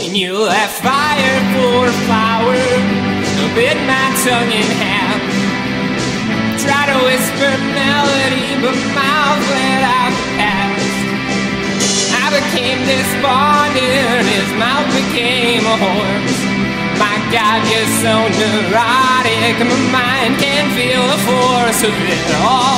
And you left fire for a flower, bit my tongue in half. Try to whisper melody, but mouth let out the past. I became despondent, his mouth became a horse. My God, you're so neurotic, my mind can't feel the force of it all.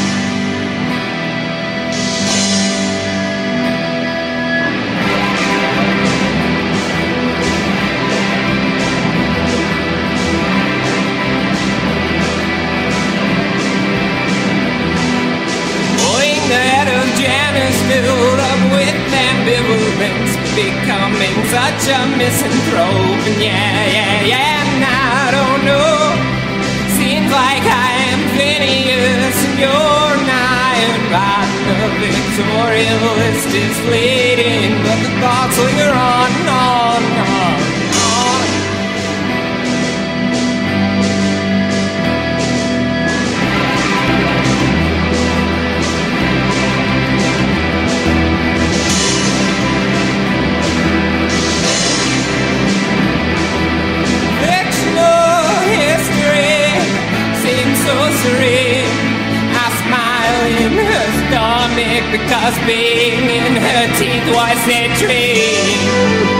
Filled up with ambivalence, becoming such a misanthrope. And and I don't know. Seems like I am Phineas and you're nigh and rotten. The victorialist is fleeting, but the thoughts linger on and on and on and on. I smile in her stomach because being in her teeth was a dream.